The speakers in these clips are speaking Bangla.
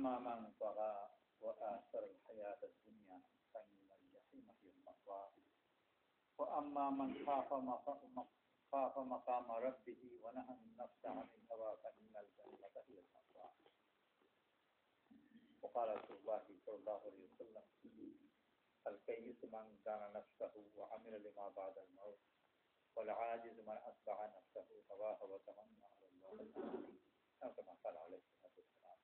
فأما من طغى وآثر الحياة الدنيا فإن الجحيم هي المأوى وأما من خاف مقام ربه ونهى النفس عن الهوى فإن الجنة هي المأوى وقال رسول الله صلى الله عليه وسلم الكيس من دان نفسه وعمل لما بعد الموت والعاجز من أتبع نفسه هواه وتمنى على الله كما قال عليه الصلاة والسلام।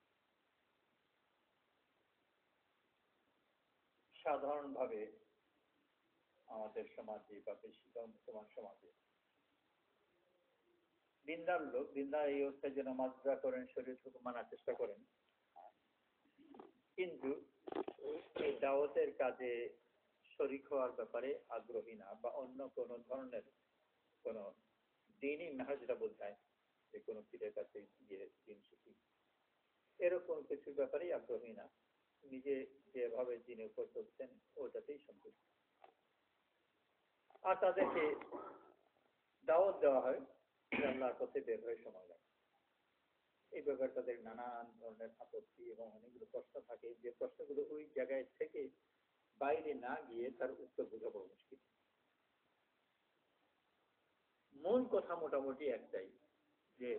সাধারণভাবে আমাদের সমাজে বা বেশিরভাগ মুসলমান সমাজে দিনদার লোক দিনদার এই অবস্থায় যেন মাদ্রা করেন, শরীর হুকুম মানার চেষ্টা করেন, কিন্তু এই দাওয়াতের কাজে শরীক হওয়ার ব্যাপারে আগ্রহী না বা অন্য কোনো ধরনের কোনো দিনই মেহাজ যেটা বোঝায় যে কোনো পীরের কাছে গিয়ে দিন শিখি এরকম কিছুর ব্যাপারেই আগ্রহী না, নিজে যেভাবে দিনের উপর চলছেন ওটাতেই সন্তুষ্ট। আর তাদেরকে দাওয়াত দেওয়া হয় যে আল্লাহর পথে বের হয়ে সময় লাগে। এই ব্যাপারে তাদের নানান ধরনের আপত্তি এবং অনেকগুলো প্রশ্ন থাকে, যে প্রশ্নগুলো ওই জায়গায় থেকে বাইরে না গিয়ে তার উত্তর বোঝা বড় মুশকিল। মূল কথা মোটামুটি একটাই, যে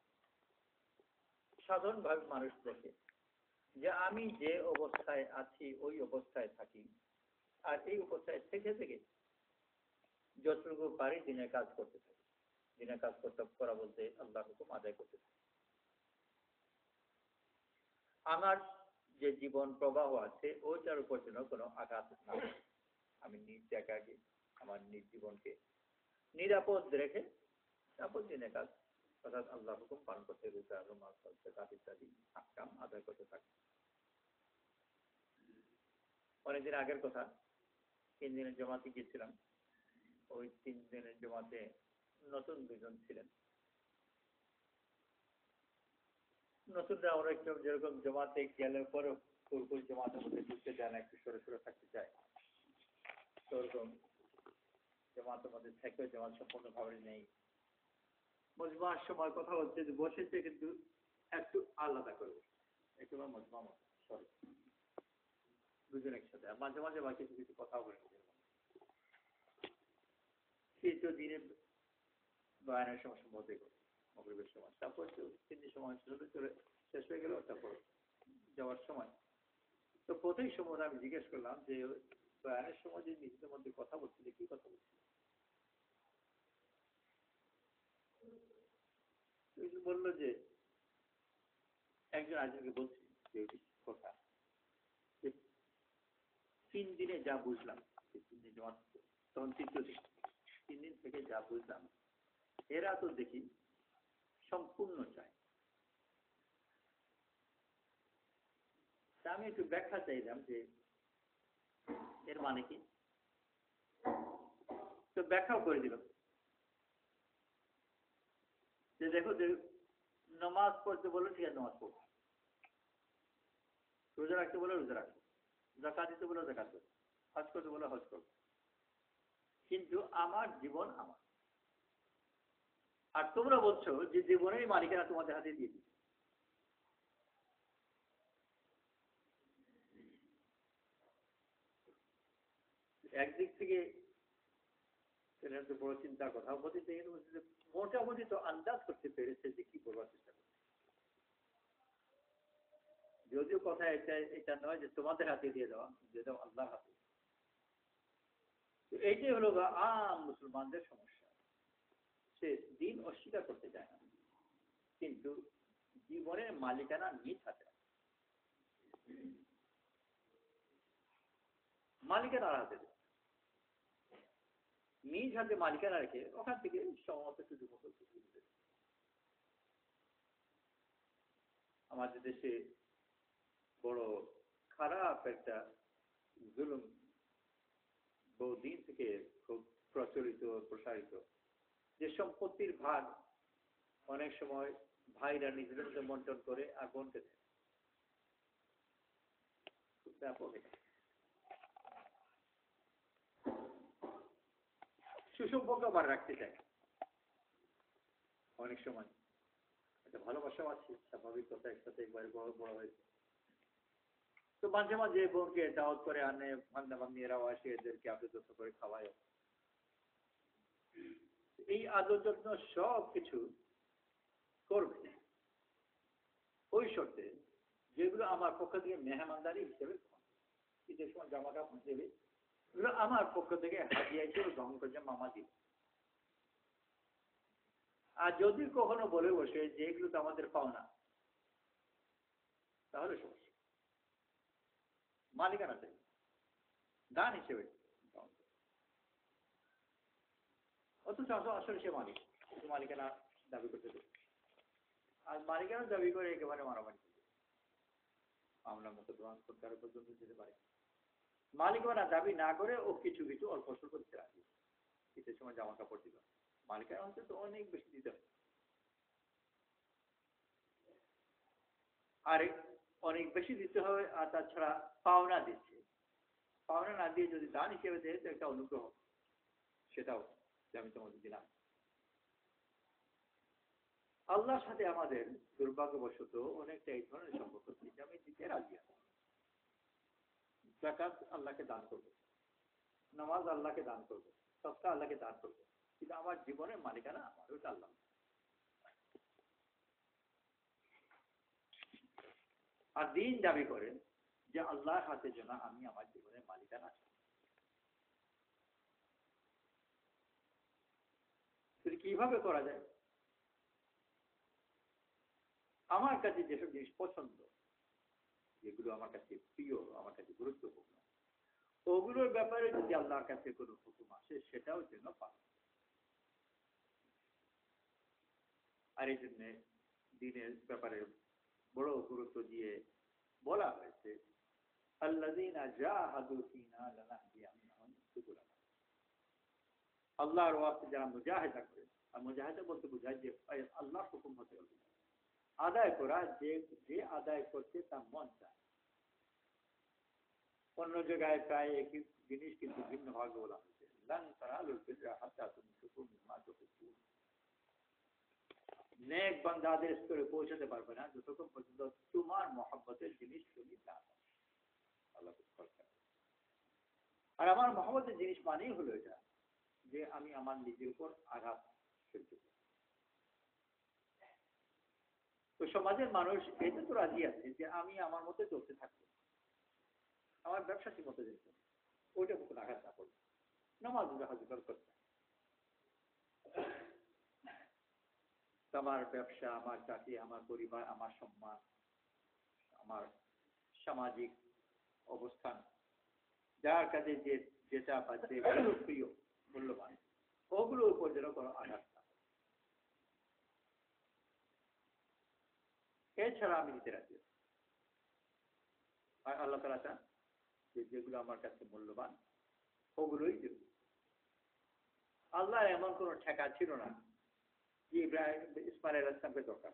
সাধারণভাবে মানুষ দেখে যে আমি যে অবস্থায় আছি ওই অবস্থায় থাকি, আর এই অবস্থায় থেকে থেকে যতটুকু পারি দিনের কাজ করতে থাকি। দিনের কাজ করতে করা বলতে আল্লাহর হুকুম আদায় করতে থাকি। আমার যে জীবন প্রবাহ আছে ওইটার উপর যেন কোনো আঘাত না হয়। আমি নিজ জায়গাকে আমার নিজ জীবনকে নিরাপদ রেখে তারপর দিনের কাজ অর্থাৎ আল্লাহর হুকুম পালন করতে রোজা নামাজ যাকাত ইত্যাদি আহকাম আদায় করতে থাকি। অনেকদিন আগের কথা, 3 দিনের জমাতে গিয়েছিলাম। ওই 3 দিনের জমাতে নতুন 2 জন ছিলেন। নতুনরা আমরা একটু যেরকম জমাতে গেলে পরে পুরোপুরি জমাতের মধ্যে ঢুকতে যায় না, একটু সরে সরে থাকতে চায়, সেরকম জমাতের মধ্যে থেকে জমাত সম্পূর্ণভাবে নেই। মজমার সময় কথা হচ্ছে যে বসেছে কিন্তু একটু আলাদা করে একেবারে মজমা মতো সরে দুজন একসাথে, আর মাঝে মাঝে বা কিছু কিছু কথাও বলে সেই তো দিনের বয়ানের সময় সম্ভবত মগরিবের সময়, তারপর 3 সময় চলে শেষ হয়ে গেল। তারপর যাওয়ার সময় তো প্রত্যেক সময় আমি জিজ্ঞেস করলাম যে বয়ানের সময় যে নিজেদের মধ্যে কথা বলছিল কি কথা বলছিল। বললো যে একজন আরেকজনকে বলছি যে কথা, 3 দিনে যা বুঝলাম, 3 দিন জমা তখন 3 দিন থেকে যা বুঝলাম এরা তো দেখি সম্পূর্ণ চায়। আমি একটু ব্যাখ্যা চাইলাম যে এর মানে কি, তো ব্যাখ্যাও করে দিল যে দেখো যে নামাজ পড়তে বলো ঠিক আছে নামাজ পড়ো, রোজা রাখতে বলো রোজা রাখো, যাকাত দিতে বলো যাকাত দেবো, হজ করতে বলো হজ করবো, কিন্তু আমার জীবন আমার। আর তোমরা বলছো যে জীবনের মালিকানা তোমাদের হাতে দিয়ে দিচ্ছে। একদিক থেকে বড় চিন্তার কথা, মোটামুটি তো আন্দাজ করতে পেরেছে যে কি করবার চেষ্টা করছে। যদিও কথা এটা নয় যে তোমাদের হাতে দিয়ে দেওয়া, দিয়ে দেওয়া আল্লাহর হাতে। এইটাই হলো আম মুসলমানদের সমস্যা, সে দিন অস্বীকার করতে চায় না, কিন্তু জীবনের মালিকানা নিজ হাতে, মালিকানা হাতে নিজ হাতে মালিকানা রেখে ওখান থেকে সমস্ত সুযোগ মতো আমাদের দেশে বড় খারাপ একটা জুলুম বহুদিন থেকে খুব প্রচলিত প্রসারিত, যে সম্পত্তির ভাগ অনেক সময় ভাইরা নিজেদের মধ্যে বন্টন করে আর বোনকে দেয়। খুব ব্যাপক এটা। সুসম্পর্ক আবার রাখতে চায় অনেক সময়, একটা ভালোবাসাও আছে, স্বাভাবিক কথা, একসাথে একবারে বড় বড় হয়েছে, তো মাঝে মাঝে বোনকে দাওয়াত করে আনে, বান্দা বান্দিরাও আসে, এদেরকে আদর করে খাওয়ায়। এই আদর যত্ন সব কিছু করবে ওই শর্তে যেগুলো আমার পক্ষ থেকে মেহমানদারি হিসেবে, ঈদের সময় জামা কাপড় দেবে, এগুলো আমার পক্ষ থেকে হাদিয়া হিসেবে গ্রহণ করছে, মামা দিবে। আর যদি কখনো বলে বসে যে এগুলো তো আমাদের পাওনা, তাহলে সমস্যা, মালিকানা চাই, দান হিসেবে। অথচ আসলে সে মালিক, মালিকানা দাবি করতে দেবে, আর মালিকানা দাবি করে একেবারে মারামারি করবে, মামলা মতো সরকার পর্যন্ত যেতে পারে। মালিকানা দাবি না করে ও কিছু কিছু অল্প স্বল্প দিতে রাখবে, শীতের সময় জামা কাপড় দিল, মালিকানা হচ্ছে তো অনেক বেশি দিতে হবে, আর অনেক বেশি দিতে হবে। আর তাছাড়া পাওনা দিচ্ছে, পাওনা না দিয়ে যদি দান হিসেবে দেয় তো একটা অনুগ্রহ, সেটাও আমি তোমাদের দিলাম। আল্লাহর সাথে আমাদের দুর্ভাগ্যবশত অনেকটা এই ধরনের সম্পর্ক, যে আমি দিতে রাজি আছি, যাকাত আল্লাহকে দান করবো, নামাজ আল্লাহকে দান করবো, সদকা আল্লাহকে দান করবো, কিন্তু আমার জীবনের মালিকানা আমার, ওটা আল্লাহ। আর দিন দাবি করেন যে আল্লাহর হাতে যেন আমি আমার জীবনের মালিকানা চাই। কিভাবে করা যায়? আমার কাছে যেসব জিনিস পছন্দ, যেগুলো আমার কাছে প্রিয়, আমার কাছে গুরুত্বপূর্ণ, ওগুলোর ব্যাপারে যদি আল্লাহর কাছে কোনো হুকুম আসে, সেটাও যেন পালন। আর এই জন্য দিনের ব্যাপারে বড় গুরুত্ব দিয়ে বলা হয়েছে, আল্লাযীনা জাহাদু ফীনা লানাহদিয়ান্নাহুম সুবুলানা। আল্লাহর ওয়াস্তে যারা মুজাহিদা করে, আর মুজাহিদা বলতে বোঝায় যে আল্লাহর হুকুম হতে হবে আদায় করা, যে আদায় করতে তার মন চায়। অন্য জায়গায় প্রায় একই জিনিস কিন্তু ভিন্ন ভাবে বলা হয়েছে, লান তানালুল বিররা হাত্তা তুনফিকু মিম্মা তুহিব্বুন। নেক বান্দাদের স্তরে পৌঁছাতে পারবে না যতক্ষণ পর্যন্ত তোমার মহব্বতের জিনিস তুমি না পাও। আল্লাহ বলেন, আর আমার মহব্বতের জিনিস মানেই হলো এটা যে আমি আমার নিজের উপর আঘাত সহ্য করি। তো সমাজের মানুষ এতে তো রাজি আছে যে আমি আমার মতো চলতে থাকবো, আমার ব্যবসা ঠিক মতো যেত, ওইটা কোনো আঘাত না করবো, নামাজ হাজির করতে, আমার ব্যবসা, আমার চাকরি, আমার পরিবার, আমার সম্মান, আমার সামাজিক অবস্থান, যার কাছে যেটা বা যেগুলো প্রিয় মূল্যবান, ওগুলোর উপর যেন কোনো আঘাত না। এছাড়া আমি নিতে রাজি। আর আল্লাহ তাআলা চান যে যেগুলো আমার কাছে মূল্যবান ওগুলোই দেব। আল্লাহ এমন কোন ঠেকা ছিল না যে ইসমাইল আলাইহিস সালামকে দরকার,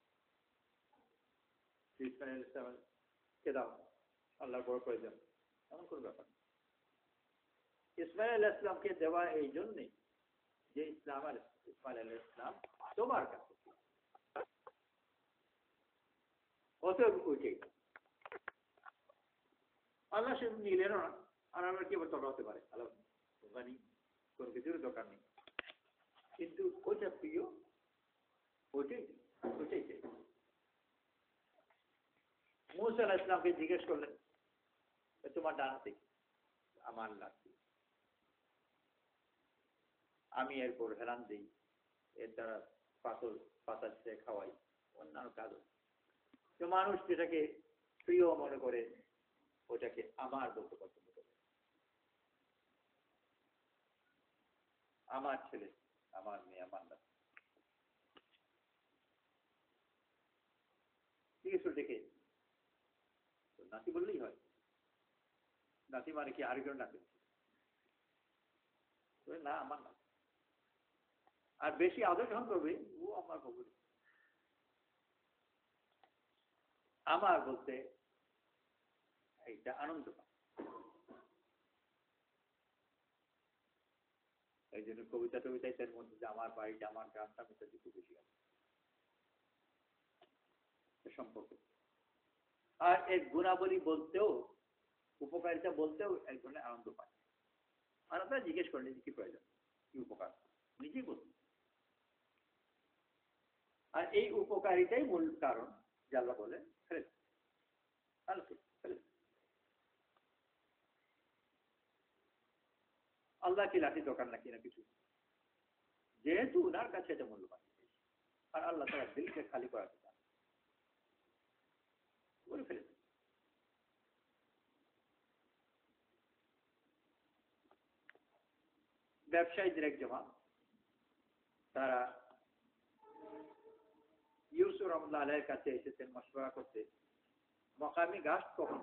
ইসমাইল আলাইহিস সালামকে দাও, আল্লাহর বড় প্রয়োজন, এমন কোন ব্যাপার। ইসমাইল আলাইহিস সালামকে দেওয়া এই জন্যই যে ইসমাইল আলাইহিস সালাম তোমার কাছে, অতএব ওইটাই আল্লাহ সে নিলেন না। আর আল্লাহ কি দরকার হতে পারে? আল্লাহ জানি কোন কিছুর দরকার নেই, কিন্তু ওইটা প্রিয়, ওইটাই ওইটাই চাই। মুসা আলাইহিস সালামকে জিজ্ঞেস করলেন তোমার ডান হাতে কি? আমার লাগবে, আমি এরপর হেলান দিই, এর দ্বারা পাথর পাতা ছেড়ে খাওয়াই, অন্যান্য কাজ। তো মানুষ যেটাকে প্রিয় মনে করে ওটাকে আমার বলতে পছন্দ করে। আমার ছেলে, আমার মেয়ে, আমার নাতি, জিজ্ঞেস দেখে নাতি বললেই হয়। নাতি মানে কি আরেকজন নাতি? না, আমার না। আর বেশি আদর যখন করবে ও আমার বলবে, আমার বলতে এইটা আনন্দ পায়। এই জন্য কবিতা টবিতায় তার মধ্যে যে আমার বাড়িটা, আমার গ্রামটা, এটা একটু বেশি আছে সম্পর্ক। আর এর গুণাবলী বলতেও, উপকারিতা বলতেও এক ধরনের আনন্দ পায়। আর আপনারা জিজ্ঞেস করেন যে কি প্রয়োজন, কি উপকার, নিজেই বলুন। আর এই উপকারিতাই মূল কারণ যে আল্লাহ বলে ফেলে ফেলে। আল্লাহ কি লাঠি দরকার নাকি না কিছু, যেহেতু ওনার কাছে এটা মূল্যবান, আর আল্লাহ তারা দিলকে খালি করাতে চান, বলে ফেলে। ব্যবসায়ীদের এক জমা, তারা ইউসুফ রহমতুল্লাহ আলাইহির কাছে এসেছেন মশওয়ারা করতে, মকামি গাছ কখন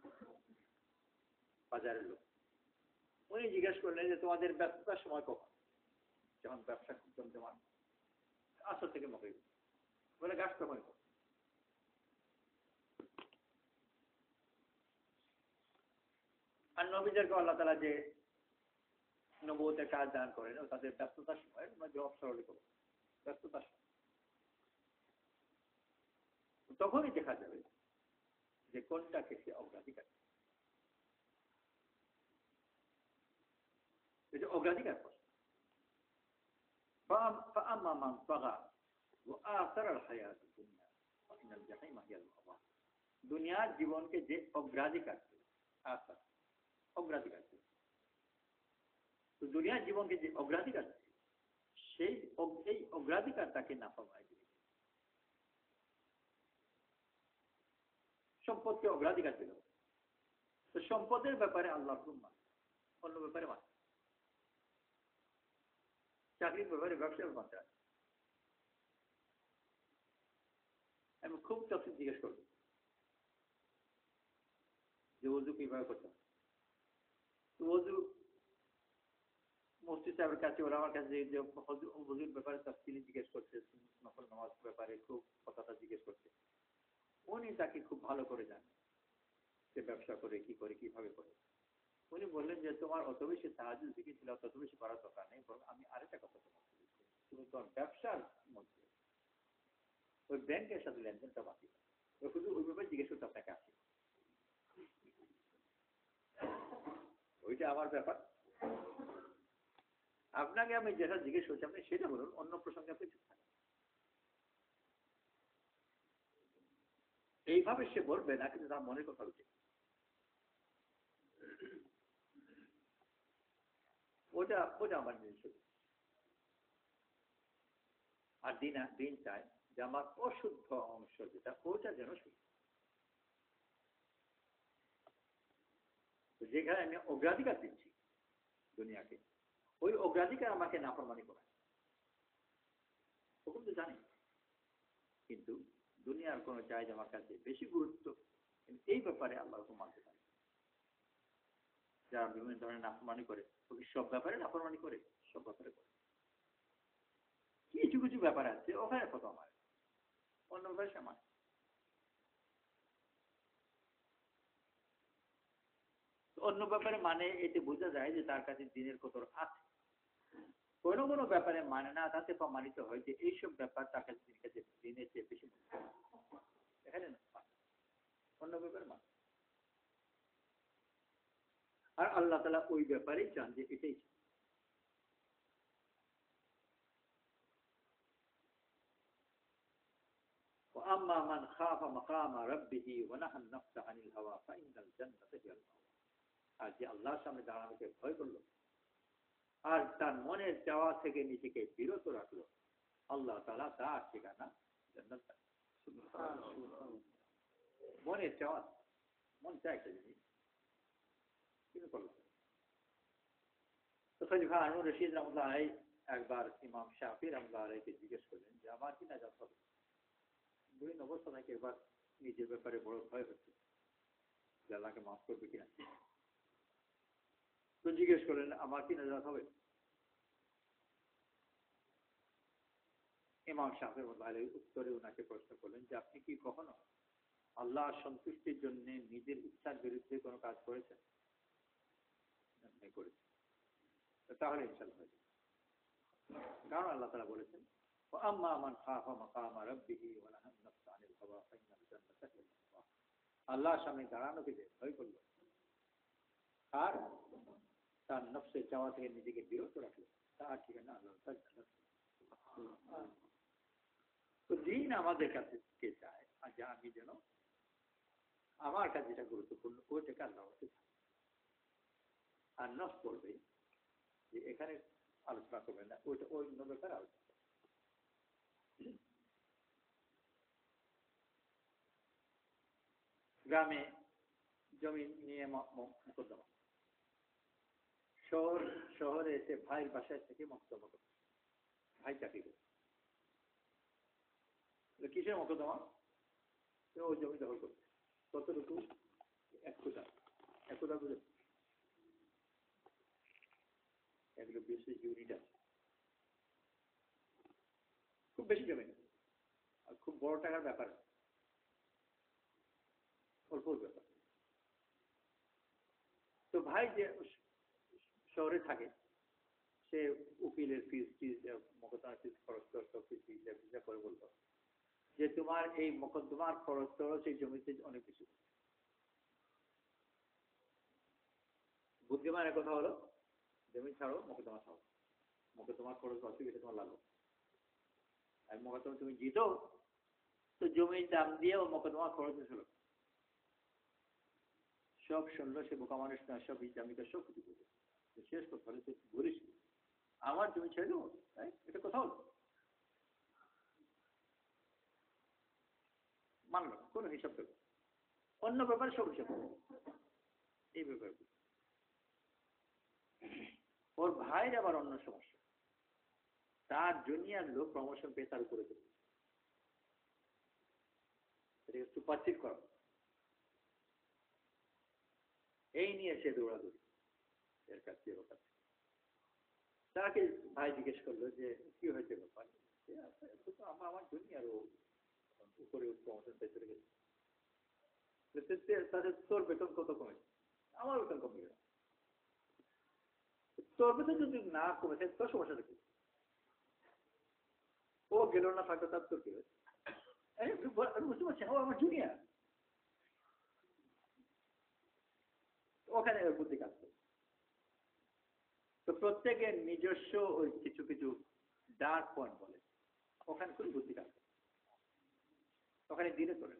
বাজারের লোক। উনি জিজ্ঞেস করলেন যে তোমাদের ব্যস্ততার সময় কখন, যখন ব্যবসা খুব জমজমান, আসর থেকে মকাই বলে গাছ কখন। আর নবীদেরকে আল্লাহ তাআলা যে নবুয়তের কাজ দান করেন, তাদের ব্যস্ততার সময় জবাব সরলি করবেন, ব্যস্ততার সময়। তখনই দেখা যাবে যে কোনটাকে সে অগ্রাধিকার, এটা অগ্রাধিকার করে। فأما من طغى وآثر الحياة الدنيا فإن الجحيم هي المأوى। দুনিয়ার জীবনকে যে অগ্রাধিকার দেবে, অগ্রাধিকার দেবে, তো দুনিয়ার জীবনকে যে অগ্রাধিকার দেবে, সেই এই অগ্রাধিকার তাকে নাফরমানি দিবে। সম্পদকে অগ্রাধিকার দিল, তো সম্পদের ব্যাপারে আল্লাহ মান, অন্য ব্যাপারে মান, চাকরির ব্যাপারে, ব্যবসার ব্যাপারে। আমি খুব তফসিল জিজ্ঞেস করব যে ওযু কিভাবে করতে হবে। তো ওযু মুফতি সাহেবের কাছে, ওরা আমার কাছে যে ওযুর ব্যাপারে তফসিলি জিজ্ঞেস করছে, নফল নামাজ ব্যাপারে খুব কথাটা জিজ্ঞেস করছে। উনি তাকে খুব ভালো করে জানেন সে ব্যবসা করে কি করে, কিভাবে করে। উনি বললেন যে তোমার অত বেশি তাহাজ্জুদ জিকির ছিল, তত বেশি করার দরকার নেই, বরং আমি আরেকটা কথা তোমাকে বলছি, তুমি তোমার ব্যবসার মধ্যে ওই ব্যাংকের সাথে লেনদেনটা বাকি, শুধু ওই ব্যাপারে জিজ্ঞেস করতে আপনাকে আসে, ওইটা আমার ব্যাপার। আপনাকে আমি যেটা জিজ্ঞেস করছি আপনি সেটা বলুন, অন্য প্রসঙ্গে আপনি চুপ থাকেন। এইভাবে সে বলবে না, কিন্তু তার মনের কথা উঠে, ওটা ওটা আমার জিনিস। আর দিন চায় যে আমার অশুদ্ধ অংশ যেটা, ওটা যেন শুদ্ধ, যেখানে আমি অগ্রাধিকার দিচ্ছি দুনিয়াকে, ওই অগ্রাধিকার আমাকে নাফরমানি করায়। তখন তো জানি, কিন্তু দুনিয়ার কোন চাইজ আমার কাছে বেশি গুরুত্ব, এই ব্যাপারে আল্লাহ মানতে পারে। যারা বিভিন্ন ধরনের নাফরমানি করে, সব ব্যাপারে নাফরমানি করে, সব ব্যাপারে করে, কিছু কিছু ব্যাপার আছে ওখানে কত আমার, অন্য ব্যাপারে সমান। অন্য ব্যাপারে মানে এতে বোঝা যায় যে তার কাছে দিনের কদর আছে। কোন কোন ব্যাপারে মানে না, তাতে প্রমাণিত হয় যে এইসব ব্যাপার তার কাছে দিনের চেয়ে বেশি এখানে অন্য ব্যাপারে মানে। আর আল্লাহ তাআলা ওই ব্যাপারেই চান যে এটাই চান। وأما من خاف مقام ربه ونهى النفس عن الهوى فإن الجنة هي المأوى। আর যে আল্লাহর সামনে দাঁড়ানোকে ভয় করলো আর তার মনের চাওয়া থেকে নিজেকে বিরত রাখলো, আল্লাহ তাআলা তার ঠিকানা জান্নাত। মনের চাওয়া, মন চায় একটা জিনিস, কিন্তু করলো। তো খলিফা হারুন রশিদ রাহমাতুল্লাহ আলাইহি একবার ইমাম শাফি রাহমাতুল্লাহ আলাইহিকে জিজ্ঞেস করলেন যে আমার কি নাজাত হবে। বিভিন্ন অবস্থা নাকি এবার নিজের ব্যাপারে বড় ভয় হচ্ছে যে আল্লাহকে মাফ করবে কিনা। তো জিজ্ঞেস করলেন আমার কি নাজাত হবে। ইমাম শাফি রাহমাতুল্লাহ আলাইহি উত্তরে ওনাকে প্রশ্ন করলেন যে আপনি কি কখনো আল্লাহর সন্তুষ্টির জন্য নিজের ইচ্ছার বিরুদ্ধে কোনো কাজ করেছেন? করেছেন, তাহলে ইনশাআল্লাহ হয়ে যাবে। কারণ আল্লাহ তাআলা বলেছেন وأما من خاف مقام ربه ونهى النفس عن الهوى فإن الجنة هي المأوى। আল্লাহর সামনে দাঁড়ানোকে যে ভয় করলো আর তার নফসের চাওয়া থেকে নিজেকে বিরত রাখলো তার ঠিকানা আল্লাহ। তো দিন আমাদের কাছে কে চায় আর যা আমি যেন আমার কাছে যেটা গুরুত্বপূর্ণ ওইটাকে আল্লাহ আর নফস করবে যে এখানে আলোচনা করবে না ওইটা ওই ব্যাপারে আলোচনা। গ্রামে জমি নিয়ে মোকদ্দমা, শহরে এসে ভাইয়ের বাসায় থেকে মোকদ্দমা করবে, ভাই চাকরি করবে, কিসের মোকদ্দমা? ওই জমি দখল করবে। কতটুকু? 1 কোটা। 1 কোটা বুঝে 120 ইউনিট আছে, খুব বেশি জমি না আর খুব বড় টাকার ব্যাপার, অল্প ব্যাপার। তো ভাই যে শহরে থাকে সে উকিলের ফিস মোকদ্দমার ফিস খরচ করে বলতো যে তোমার এই মোকদ্দমার খরচ এই জমিতে অনেক বেশি। বুদ্ধিমানের কথা হলো জমি ছাড়ো, মোকদ্দমা ছাড়ো, মোকদ্দমার খরচ অসুবিধা তোমার লাগলো। আর মোকদ্দমা তুমি জিতো তো জমির দাম দিয়ে ও মোকদ্দমার খরচ হলো। সব শুনলো, সে বোকা মানুষ না, সব ইসলামিকা সব কিছু বুঝে। শেষ কথা হলে তুই বলিস আমার জমি ছেড়ে দেবো, এটা কথা হলো? মানলো কোনো হিসাব দেবো, অন্য ব্যাপারে সব হিসাব দেবো, এই ব্যাপারে। ওর ভাইয়ের আবার অন্য সমস্যা, তার জুনিয়র লোক প্রমোশন পেয়ে তার উপরে দেবে, এটাকে সুপারসিড করা। এই নিয়ে সে দৌড়াদৌড়ি এর কাছে ওর কাছে। তাকে ভাই জিজ্ঞেস করলো যে কি হয়েছে ব্যাপার? আমার জুনিয়র ও উপরে প্রমোশন পেয়ে চলে গেছে, তাদের তোর বেতন কত কমেছে? আমার বেতন কমে গেল। তোর বেতন যদি না কমেছে তোর সমস্যাটা কি? ও গেল না, থাকতো তার তোর কি হয়েছে? বুঝতে পারছেন, ও আমার জুনিয়র। ওখানে বুদ্ধি কাজ করে। তো প্রত্যেকের নিজস্ব ওই কিছু কিছু ডার্ক পয়েন্ট বলে, ওখানে খুবই বুদ্ধি কাজ করে, ওখানে দিনে চলে।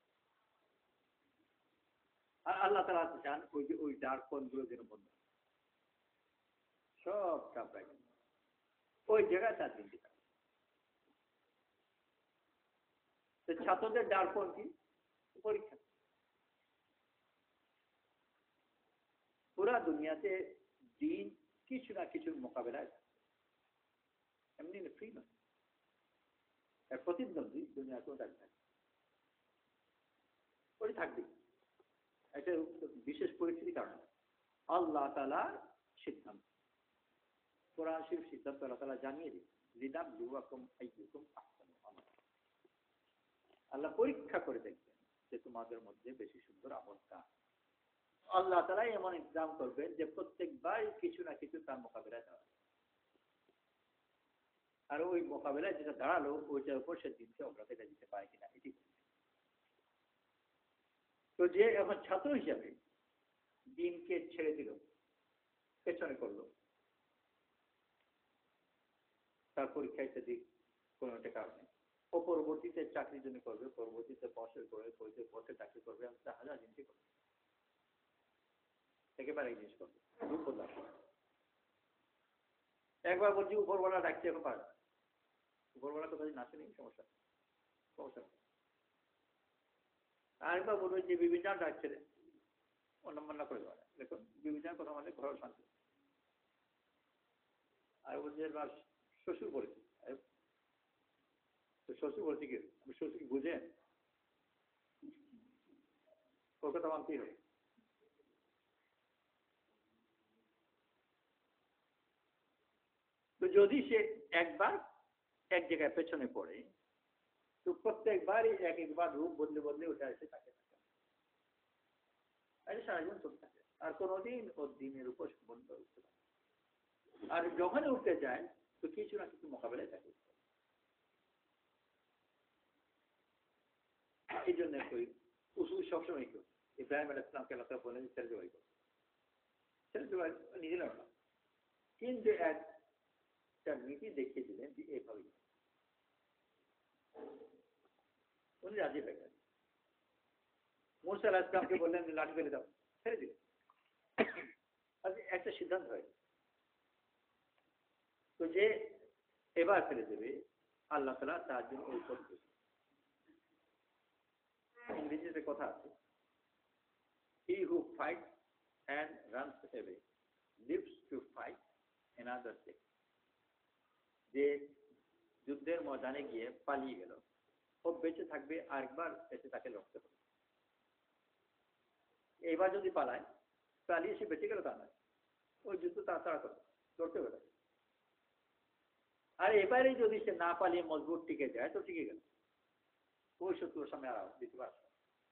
আর আল্লাহ তাআলা চান ওই ডার্ক পয়েন্ট গুলো যেন বন্ধ, সব চাপড়ায় ওই জায়গায় তার দিন দিতে। ছাত্রদের ডার্ক পয়েন্ট কি? পরীক্ষা। পুরা দুনিয়াতে দিন কিছু না কিছুর মোকাবেলায় এমনি ফ্রি নয়, প্রতিদ্বন্দ্বী দুনিয়া কোনো থাকবে, ওই থাকবে। এটা বিশেষ পরিস্থিতির কারণে আল্লাহ তাআলার সিদ্ধান্ত, কোরআন শরীফ সিদ্ধান্ত আল্লাহ তাআলা জানিয়ে দিন, লিনাবলুয়াকুম আইয়ুকুম আহসানু আমালা। আল্লাহ পরীক্ষা করে দেখবেন যে তোমাদের মধ্যে বেশি সুন্দর আমল কার। আল্লাহ তাআলা এমন ইন্তজাম করবেন যে প্রত্যেকবার কিছু না কিছু তার মোকাবিলায় দাঁড়াবে, আর ওই মোকাবিলায় যেটা দাঁড়ালো ওইটার উপর সে দিনকে অগ্রাধিকার দিতে পারে কিনা এটি। তো যে এখন ছাত্র হিসাবে দিনকে ছেড়ে দিল, পেছনে করলো, তার পরীক্ষা ইত্যাদি কোনো একটা কারণে ও পরবর্তীতে চাকরির জন্য করবে, পরবর্তীতে বসের করবে, বসে চাকরি করবে, হাজার জিনিস করবে, একেবারে এই জিনিস করবে, রূপ বদলাবে। একবার বলছি উপরওয়ালা ডাকছে, এখন পারে না, উপরওয়ালা কথা যদি না শুনি সমস্যা সমস্যা। আরেকবার বলবো যে বিবিধান ডাকছে রে, অন্যমন্য করে দেওয়া, দেখুন বিবিধান কথা মানে ঘর শান্তি। আর বলছে শ্বশুর বলেছি, শ্বশুর বলছি কি শ্বশুর কি বুঝে ওর কথা মানতেই হবে। তো যদি সে একবার এক জায়গায় পেছনে পড়ে তো প্রত্যেকবারই একবার রূপ বদলে বদলে ওটা এসে থাকে, সারা জীবন চলতে থাকে, আর কোনোদিন ওর দিনের উপর বন্ধ উঠতে পারে। আর যখন উঠতে যায় তো কিছু না কিছু মোকাবেলায় থাকে। এই জন্য উসুল সবসময় কেউ ইব্রাহিম আলাইহিস সালামকে আল্লাহ তাআলা বলেন ছেড়ে জবাই করো, ছেড়ে জবাই নিজে না, কিন্তু একটা নীতি দেখিয়ে দিলেন যে এইভাবে উনি রাজি হয়ে গেলেন। মুসা আলাইহিস সালামকে বললেন লাঠি ফেলে দাও, ছেড়ে দিলেন। একটা সিদ্ধান্ত হয় তো যে এবার ফেলে দেবে আল্লাহ তাআলা তার জন্য ওই করবে। ইংরেজিতে কথা আছে, he who fights and runs away lives to fight another day. যে যুদ্ধের ময়দানে গিয়ে পালিয়ে গেল ও বেঁচে থাকবে আরেকবার এসে তাকে লড়তে হবে। এবার যদি পালায় পালিয়ে সে বেঁচে গেল তা নয়, ওই যুদ্ধ তাড়াতাড়া করবে, লড়তে হবে। আর এবারে যদি সে না পালিয়ে মজবুত টিকে যায় তো টিকে গেল, ওই শত্রুর সামনে আর দিতে পারবে।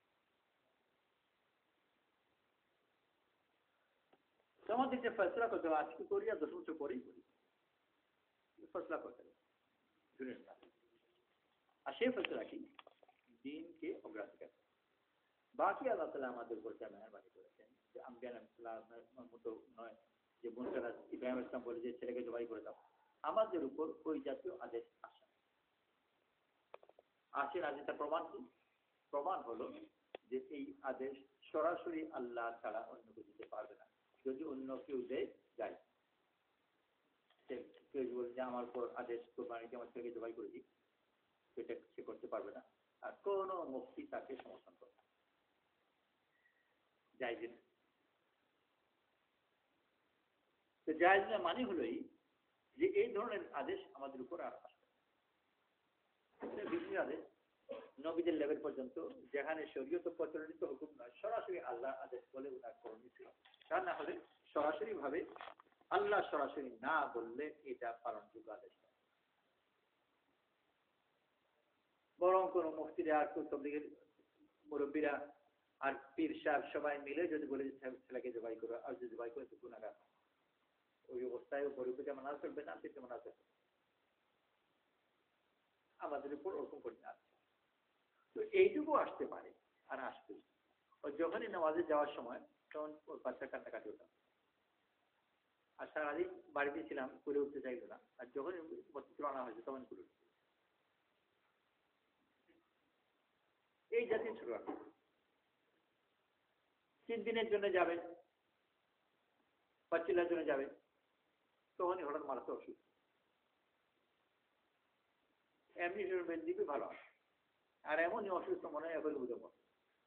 আমাদের যে ফেসলা করতে হবে আজকে করি আর 10 বছর পরেই করি, ফেসলা করতে হবে। আর সেই ফেসলা কি দিনকে অগ্রাধিকার। বাকি আল্লাহ তাআলা আমাদের উপর যা মেহেরবানি করেছেন যে আম্বিয়া আলাইহিসসালামের মতো নয় যে মুসা ইব্রাহিম আলাইহিস সালাম বলে যে ছেলেকে জবাই করে দাও, আমাদের উপর ওই জাতীয় আদেশ আসে না। যেটা প্রমাণ কি? প্রমাণ হলো যে এই আদেশ সরাসরি আল্লাহ ছাড়া অন্য কেউ দিতে পারবে না। যদি অন্য কেউ দেয় যায়, কেউ বলে যে আমার উপর আদেশ কোরবানিকে আমার ছেলেকে জবাই করে দিই, সেটা সে করতে পারবে না। আর কোন মুফতি তাকে সমর্থন করবে না, জায়েজ না। তো জায়েজ না মানে হলোই যে এই ধরনের আদেশ আমাদের উপর আর আসবে। বিভিন্ন আদেশ নবীদের লেভেল পর্যন্ত যেখানে শরীয়ত প্রচলিত হুকুম নয়, সরাসরি আল্লাহ আদেশ বলে ওনার করণীয় ছিল। তা না হলে সরাসরি ভাবে আল্লাহ সরাসরি না বললে এটা পালনযোগ্য আদেশ নয়। বরং কোন মুফতিরা আর তবলিগের মুরব্বীরা আর পীর সাহেব সবাই মিলে যদি বলে ছেলেকে জবাই করো, আর যদি জবাই করে তো গুনাহগার, ওই অবস্থায় পরিপূজা মানা চলবে না, সেটা মানা চলবে। আমাদের উপর ওরকম করে না। তো এইটুকু আসতে পারে আর আসবে। যখনই নামাজে যাওয়ার সময় তখন ওর বাচ্চা কান্নাকাটি হতাম, আর সারাদিন বাড়িতে ছিলাম, করে উঠতে চাইল না। আর যখনই মসজিদে আনা হয়েছে তখন করে উঠছে। এই জাতীয় ছোট 3 দিনের জন্য যাবে, 5 দিনের জন্য যাবে, তখনই হঠাৎ মারাতে অসুস্থ। এমনি দিবে ভালো, আর এমনই অসুস্থ মনে হয় এখন বুঝে মনে।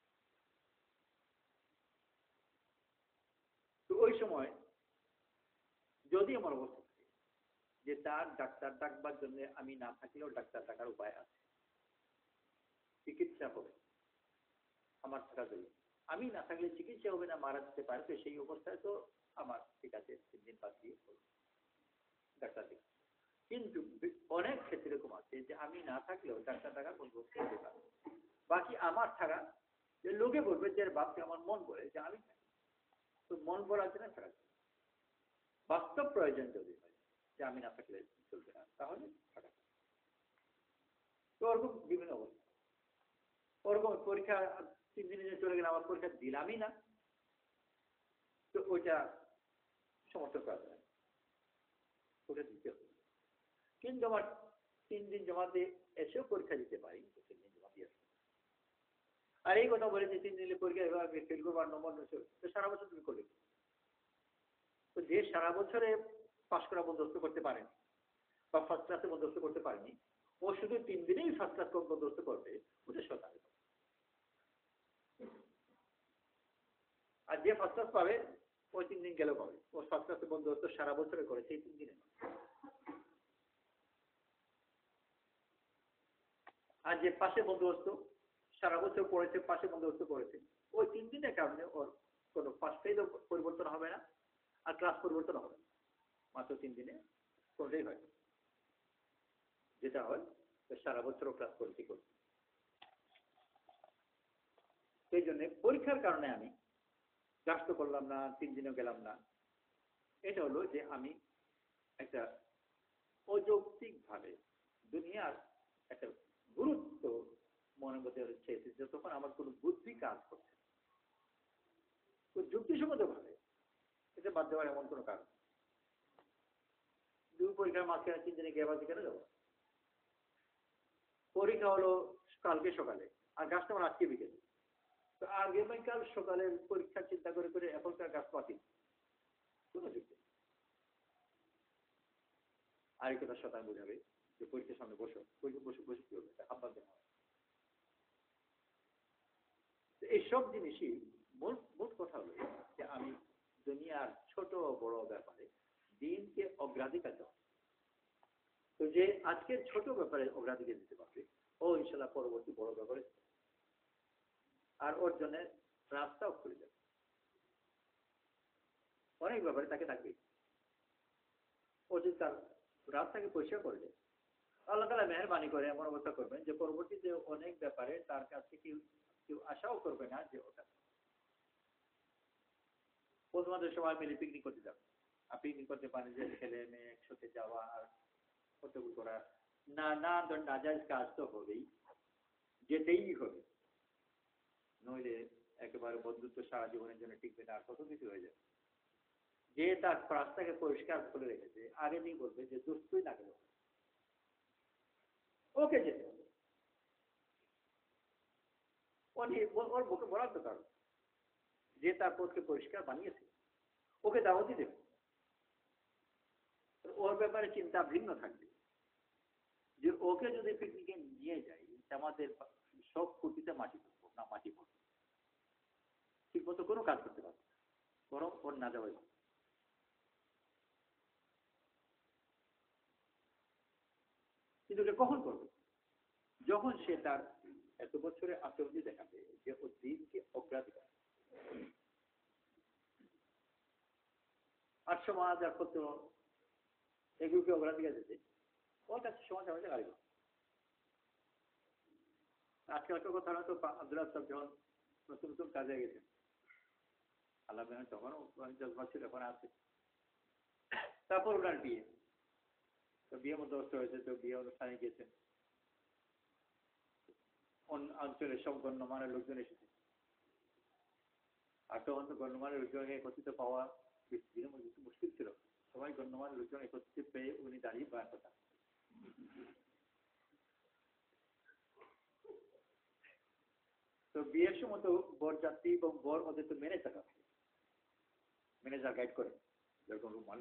তো ওই সময় যদি আমার অবস্থা থাকে যে তার ডাক্তার ডাকবার জন্য আমি না থাকলেও ডাক্তার ডাকার উপায় আছে, চিকিৎসা হবে, আমার থাকা জরুরি। আমি না থাকলে চিকিৎসা হবে না, মারা যেতে পারে, তো সেই অবস্থায় তো আমার ঠিক আছে 3 দিন বাদ দিয়ে ডাক্তার দেখি। কিন্তু অনেক ক্ষেত্রে এরকম আছে যে আমি না থাকলেও ডাক্তার টাকা বলবো বাকি আমার থাকা, যে লোকে বলবে যে বাপকে আমার মন বলে যে আমি থাকি, তো মন বলার জন্য থাকা। বাস্তব প্রয়োজন যদি হয় যে আমি না থাকলে চলবে না, তাহলে থাকা। তো ওরকম বিভিন্ন অবস্থা, ওরকম পরীক্ষা 3 দিনে চলে গেলে আমার পরীক্ষা দিলামই না, তো ওইটা সমর্থন করা যায়, ওটা দিতে হবে। কিন্তু আমার 3 দিন জমা দিয়ে এসেও পরীক্ষা দিতে পারি, 3 দিন জমা দিয়ে আসবো। আর এই কথা বলেছি 3 দিনের পরীক্ষা এবার ফেল করবো আর নম্বর নষ্ট, তো সারা বছর তুমি করবে। তো যে সারা বছরে পাশ করা বন্দোবস্ত করতে পারেনি বা ফার্স্ট ক্লাসে বন্দোবস্ত করতে পারেনি, ও শুধু 3 দিনেই ফার্স্ট ক্লাস বন্দোবস্ত করবে, ওটা সরকার। আর যে ফার্স্ট ক্লাস পাবে ওই 3 দিন গেলেও পাবে, ও ফার্স্ট ক্লাসে বন্দোবস্ত সারা বছরে করেছে এই 3 দিনে। আর যে পাশে বন্দোবস্ত সারা বছর পড়েছে, পাশে বন্দোবস্ত করেছে, ওই 3 দিনের কারণে ওর কোনো ফার্স্ট পেজও পরিবর্তন হবে না, আর ক্লাস পরিবর্তন হবে না। মাত্র 3 দিনে কোনটাই হয়, যেটা হয় সারা বছরও ক্লাস করতে করতে। সেই জন্য পরীক্ষার কারণে আমি ক্লাস তো করলাম না, 3 দিনও গেলাম না, এটা হলো যে আমি একটা অযৌক্তিক ভাবে দুনিয়ার একটা গুরুত্ব মনের মধ্যে চেয়েছে যে তখন আমার কোনো বুদ্ধি কাজ করছে, যুক্তিসঙ্গত ভাবে এটা বাদ দেওয়ার এমন কোনো কারণ। দুই পরীক্ষার মাঝখানে 3 দিনে গেবাজি কেন যাবো? পরীক্ষা হলো কালকে সকালে, আর গাছটা আমার আজকে বিকেলে, তো আগামীকাল সকালে পরীক্ষার চিন্তা করে করে এখনকার গাছ বাতিল, কোনো যুক্তি। আর এই কথা শতাং বোঝাবে যে পরীক্ষার সামনে বসে বসে বসে বসে কি হবে, হাব্বা দেওয়া হয়। এইসব জিনিসই মোট কথা হলো যে আমি দুনিয়ার ছোট বড় ব্যাপারে দিনকে অগ্রাধিকার দেওয়া। তো যে আজকের ছোট ব্যাপারে অগ্রাধিকার দিতে পারবে, ও ইনশাল্লাহ পরবর্তী বড় ব্যাপারে আর ওর জন্য রাস্তাও খুলে যাবে। অনেক ব্যাপারে তাকে থাকবে, ও যদি তার রাস্তাকে পরিষ্কার করে দেয়, আল্লাহ তাআলা মেহেরবানি করে এমন অবস্থা করবেন যে পরবর্তীতে অনেক ব্যাপারে তার কাছে কেউ আশাও করবে না যে ওটা। বন্ধুবান্ধবের সবাই মিলে পিকনিক করতে যাবে, আর পিকনিক করতে পারেন যে ছেলে মেয়ে একসাথে যাওয়া আর কতগুলো করা, না নাজায়েজ কাজ তো হবেই, যেতেই হবে, নইলে একেবারে বন্ধুত্ব সারা জীবনের জন্য টিকবে না, আর কত কিছু হয়ে যাবে। যে তার রাস্তাকে পরিষ্কার করে রেখেছে আগে দিয়ে বলবে যে দোস্তই না গেল, ওকে যেতে হবে। ওর মুখে বলার তো কারণ যে তার পথকে পরিষ্কার বানিয়েছে ওকে দাওয়াতই দেবে। ওর ব্যাপারে চিন্তা ভিন্ন থাকবে যে ওকে যদি পিকনিকে নিয়ে যাই আমাদের সব কুটিতে মাটি পড়বো না, মাটি পড়বো, ঠিক মতো কোনো কাজ করতে পারবো, বরং ওর না যাওয়াই। কিন্তু এটা কখন করবে? যখন সে তার এত বছরের আচরণ দেখাবে যে ও দিনকে অগ্রাধিকার। 800 মাস আর কত এগুলোকে অগ্রাধিকার দিতে ওর কাছে সমাজ আমাদের গাড়ি। আজকে একটা কথা হয়তো আব্দুল্লাহ সাহেব যখন নতুন নতুন কাজে গেছেন, আল্লাহ তখন 10 বছর এখন আছে, তারপর ওনার বিয়ে, তো বিয়ে মধ্যস্থ হয়েছে, তো বিয়ে অনুষ্ঠানে গিয়েছেন, অঞ্চলের সব গণ্যমানের লোকজন এসেছে, আর তখন তো গণ্যমানের লোকজন একত্রিত পাওয়া দিনের মধ্যে মুশকিল ছিল। সবাই গণ্যমানের লোকজন একত্রিত পেয়ে উনি দাঁড়িয়ে বয়ান কথা। তো বিয়ের সময় তো বরযাত্রী এবং বর ওদের তো মেনে থাকা, ম্যানেজার গাইড করে যেরকম রুমাল।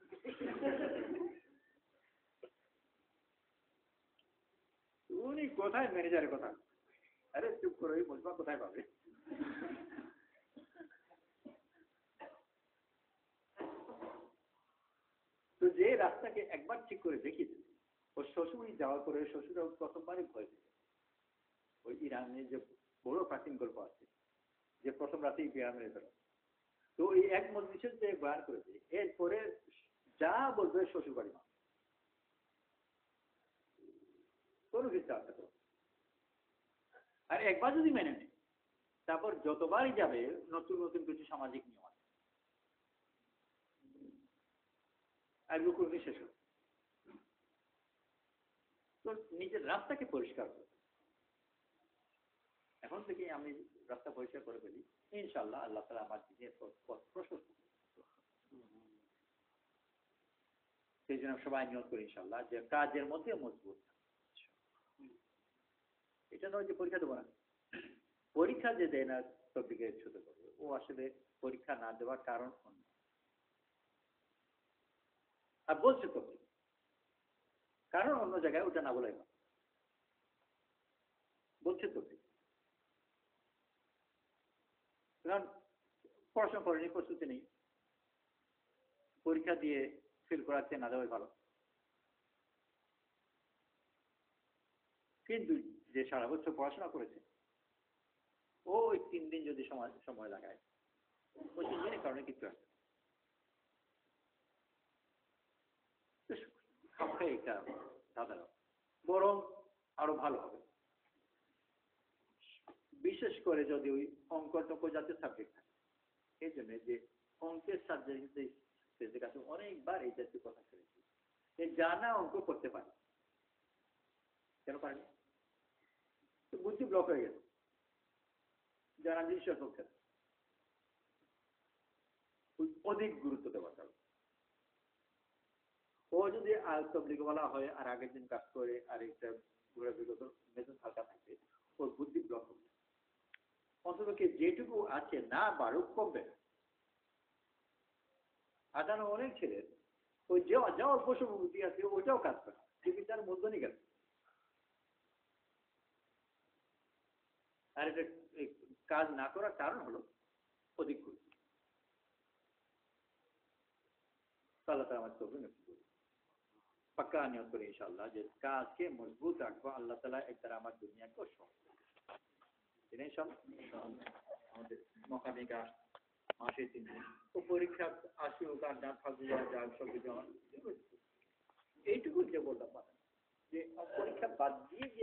উনি কোথায় ম্যানেজারের কথা, আরে চুপ করো, এই মজমা কোথায় পাবে? তো যে রাস্তাকে একবার ঠিক করে দেখিয়েছে, ওর শ্বশুরই যাওয়ার পরে শ্বশুরা প্রথমবারই ভয় পেয়েছে। ওই ইরানের যে বড় প্রাচীন গল্প আছে যে প্রথম রাতেই বিয়া মেরে ফেলা, তো এই এক মজলিসের যে বয়ান করেছে এরপরে যা বলবে শ্বশুর বাড়ি মা কোনো কিছু আসতে পারে। আর একবার যদি মেনে নেয় তারপর যতবারই যাবে নতুন নতুন কিছু সামাজিক নিয়ম আছে, এগুলো করবে শেষ হবে। তো নিজের রাস্তাকে পরিষ্কার করবে। এখন থেকে আমি রাস্তা পরিষ্কার করে ফেলি, ইনশাল্লাহ আল্লাহ তাআলা আমার দিনের পথ প্রশস্ত। সেই জন্য সবাই নিয়ত করি ইনশাল্লাহ যে কাজের মধ্যে মজবুত। এটা নয় যে পরীক্ষা দেবো না, পরীক্ষা যে দেয় না টপিকে ছোট করবে, ও আসলে পরীক্ষা না দেওয়ার কারণ অন্য। আর বলছে তো কারণ অন্য জায়গায় ওটা না বলাই বলছে তো, কারণ পড়াশোনা করেনি, প্রস্তুতি নেই, পরীক্ষা দিয়ে ফেল করাচ্ছে না দেওয়াই ভালো। কিন্তু যে সারা বছর পড়াশোনা করেছে ও ওই 3 দিন যদি সময় লাগায়, ওই 3 দিনের কারণে কিছু আসে এটা সাধারণ, বরং আরো ভালো হবে। বিশেষ করে যদি ওই অঙ্ক টঙ্ক জাতীয় সাবজেক্ট থাকে, এই জন্য যে অঙ্কের সাবজেক্টের কাছে অনেকবার এই জাতীয় কথা শুনেছি, জানা অঙ্ক করতে পারে, কেন পারেনি? বুদ্ধি ব্লক হয়ে গেছে যারা বিশ্বাস হচ্ছে অধিক গুরুত্ব দেওয়া যাবে। ও যদি তবলিগ বলা হয় আর আগের দিন কাজ করে আর একটা ঘুরে বিগত মেজাজ হালকা থাকবে, ওর বুদ্ধি ব্লক হবে। অন্তত যেটুকু আছে না বারুক কমবে। আদানো অনেক ছেলে ওই যা অল্প সময় বুদ্ধি আছে ওইটাও কাজ করে, কিন্তু তার মূলধনই গেছে। আর এটা কাজ না করার কারণ হলো অধিক গুরুত্ব। আল্লাহ তাআলা আমাদের তৌফিক নসিব করুন। পাক্কা নিয়ত করি ইনশাআল্লাহ যে কাজকে মজবুত রাখবো, আল্লাহ তাআলা এর দ্বারা আমার দুনিয়াকে সহজ করে দিবেন। আমাদের মকামিকা মাসে 3 দিন ও পরীক্ষা আসি হোক আর না থাকবে যা সব কিছু আমার এইটুকু যে বললাম যে পরীক্ষা বাদ দিয়ে